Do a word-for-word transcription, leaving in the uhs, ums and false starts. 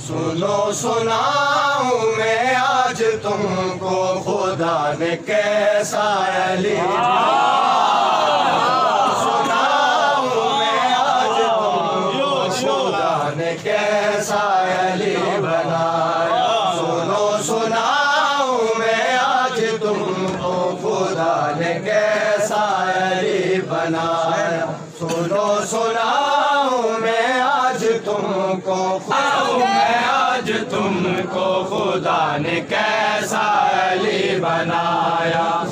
सुनो सुनाऊं मैं आज तुमको खुदा ने कैसा अली सुनाऊं मैं आज तुमको खुदा ने कैसा अली बनाया। सुनो सुनाऊं मैं आज तुमको खुदा ने कैसा अली बनाया। सुनो सुनाऊं मैं आज तुमको मैं आज तुमको खुदा ने कैसा अली बनाया।